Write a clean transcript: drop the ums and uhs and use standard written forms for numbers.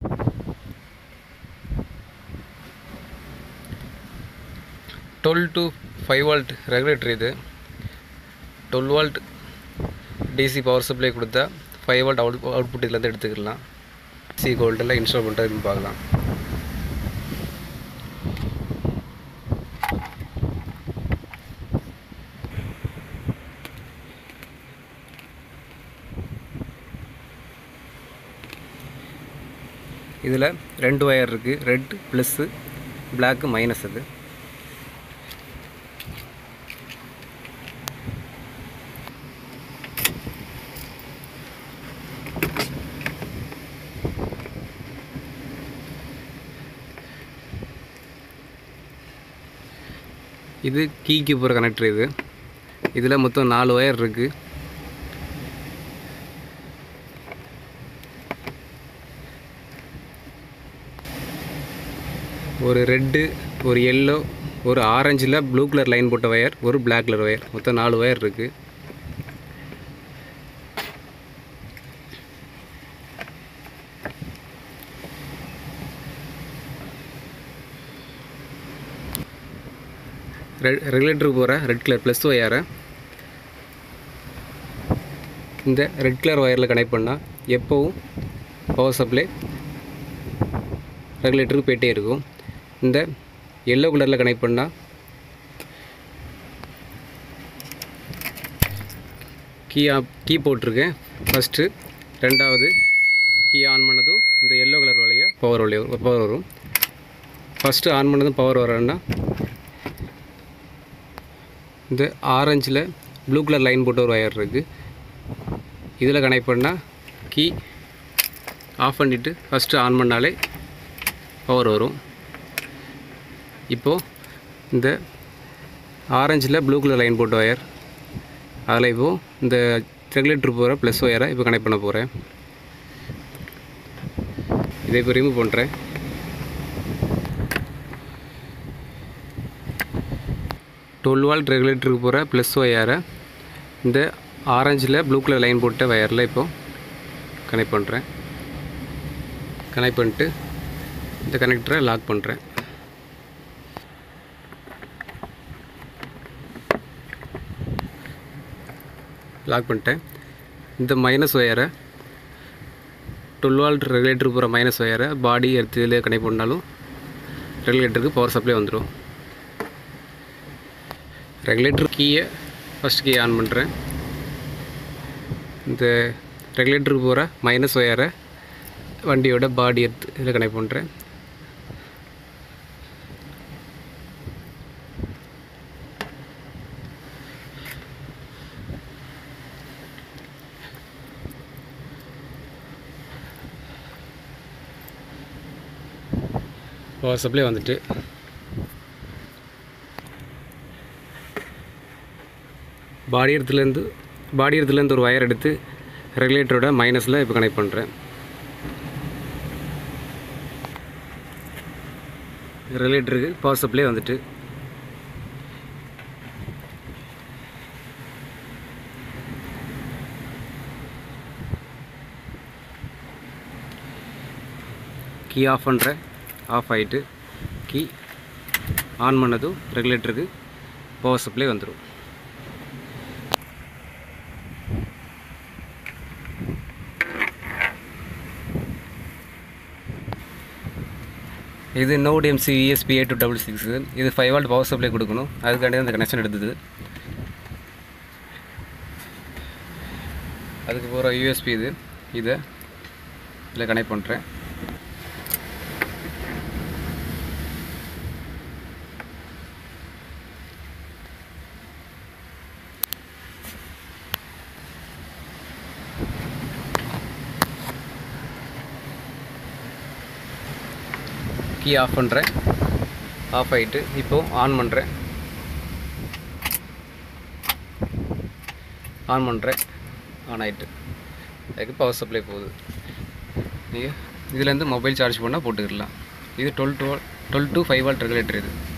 12 to 5 volt regulator இது 12 volt DC power supply கொடுத்தா 5 volt output இதுலேருந்து எடுத்துக்கலாம். DC கோல்டில் இன்ஸ்டால் பண்ணுறதுன்னு பார்க்கலாம். இதில் 2 ஒயர் இருக்குது, ரெட் ப்ளஸ்ஸு, பிளாக்கு மைனஸ். அது இது கீக்கு போகிற கனெக்டர். இதில் மொத்தம் 4 ஒயர் இருக்குது. ஒரு ரெட்டு, ஒரு எல்லோ, ஒரு ஆரஞ்சில் ப்ளூ கலர் லைன் போட்ட ஒயர், ஒரு பிளாக் கலர் ஒயர், மொத்தம் 4 ஒயர் இருக்குது. ரெகுலேட்டருக்கு போகிற ரெட் கலர் ப்ளஸ் ஒயரை இந்த ரெட் கலர் ஒயரில் கனெக்ட் பண்ணால் எப்போவும் பவர் சப்ளை ரெகுலேட்டருக்கு போயிட்டே இருக்கும். இந்த எல்லோ கலரில் கனெக்ட் பண்ணால் கீ போட்டிருக்கேன் ஃபஸ்ட்டு. ரெண்டாவது கீ ஆன் பண்ணதும் இந்த எல்லோ கலர் வழியாக பவர் வரும். ஃபஸ்ட்டு ஆன் பண்ணதும் பவர் வரேன்னா இந்த ஆரஞ்சில் ப்ளூ கலர் லைன் போட்டு ஒரு ஒயர் இருக்குது. இதில் கனெக்ட் பண்ணால் கீ ஆஃப் பண்ணிவிட்டு ஃபஸ்ட்டு ஆன் பண்ணாலே பவர் வரும். இப்போது இந்த ஆரஞ்சில் ப்ளூ கலர் லைன் போட்ட ஒயர், அதில் இப்போது இந்த ரெகுலேட்டர் போகிற ப்ளஸ் ஒயரை இப்போ கனெக்ட் பண்ண போகிறேன். இதை இப்போ ரிமூவ் பண்ணுறேன். டுவெல் வால்ட் ரெகுலேட்டருக்கு போகிற ப்ளஸ் ஒயரை இந்த ஆரஞ்சில் ப்ளூ கலர் லைன் போட்ட ஒயரில் இப்போது கனெக்ட் பண்ணுறேன். கனெக்ட் பண்ணிட்டு இந்த கனெக்டரை லாக் பண்ணுறேன். லாக் பண்ணிட்டேன். இந்த மைனஸ் ஒயரை 12 வால்ட் ரெகுலேட்டருக்கு போகிற மைனஸ் ஒயரை பாடி எடுத்து இதில் கனெக்ட் பண்ணாலும் ரெகுலேட்டருக்கு பவர் சப்ளை வந்துடும். ரெகுலேட்டர் கீயை ஃபஸ்ட் கீ ஆன் பண்ணுறேன். இந்த ரெகுலேட்டருக்கு போகிற மைனஸ் ஒயரை வண்டியோட பாடி எடுத்து இதில் கனெக்ட் பண்ணுறேன். பவர் சப்ளை வந்துட்டு பாடி இடத்துலேருந்து ஒரு ஒயர் எடுத்து ரெகுலேட்டரோட மைனஸில் இப்போ கனெக்ட் பண்ணுறேன். ரெகுலேட்டருக்கு பவர் சப்ளை வந்துட்டு கீ ஆஃப் பண்ணுறேன். ஆஃப் ஆகிட்டு கீ ஆன் பண்ணதும் ரெகுலேட்டருக்கு பவர் சப்ளை வந்துடும். இது நோட் MC ESP 8266. இது 5 வால்ட் பவர் சப்ளை கொடுக்கணும். அதுக்காண்டி தான் இந்த கனெக்ஷன் எடுத்தது. அதுக்கு போகிற USB இதை இதில் கனெக்ட் பண்ணுறேன். கீ ஆஃப் பண்ணுறேன். ஆஃப் ஆகிட்டு இப்போது ஆன் பண்ணுறேன். ஆன் ஆகிட்டு அதுக்கு பவர் சப்ளை போகுது. நீங்கள் இதுலேருந்து மொபைல் சார்ஜ் பண்ணால் போட்டுக்கிடலாம். இது 12 to 5 வால்ட் ரெகுலேட்டர். இது